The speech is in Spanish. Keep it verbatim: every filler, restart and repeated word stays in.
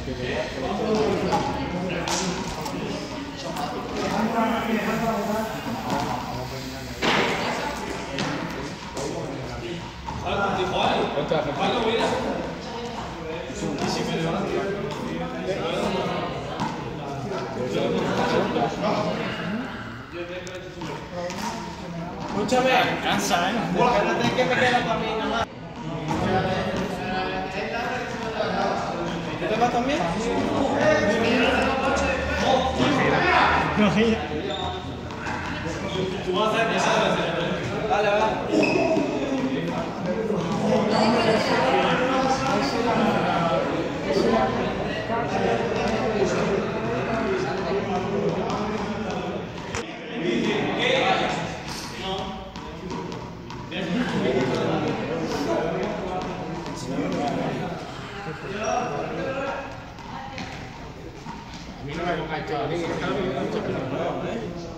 Escúchame, cansa, ¿eh? Espérate que me queda para mí nada más. ¿Te vas también? No gira. Tú vas a hacer esa. Vale, vale. A mí no me ha enganchado,